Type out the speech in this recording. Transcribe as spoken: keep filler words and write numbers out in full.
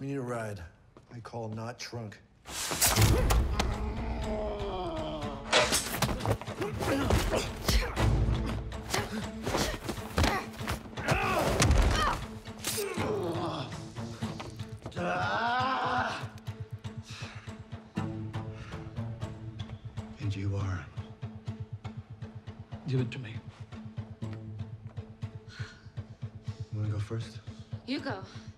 We need a ride. I call not trunk. And you are. Give it to me. You wanna go first? You go.